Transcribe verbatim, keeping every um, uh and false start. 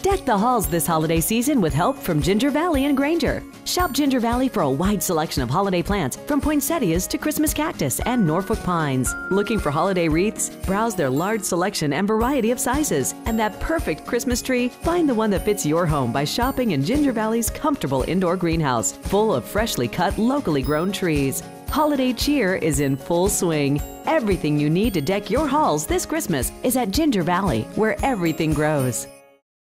Deck the halls this holiday season with help from Ginger Valley and Granger. Shop Ginger Valley for a wide selection of holiday plants from poinsettias to Christmas cactus and Norfolk pines. Looking for holiday wreaths? Browse their large selection and variety of sizes. And that perfect Christmas tree? Find the one that fits your home by shopping in Ginger Valley's comfortable indoor greenhouse, full of freshly cut, locally grown trees. Holiday cheer is in full swing. Everything you need to deck your halls this Christmas is at Ginger Valley, where everything grows.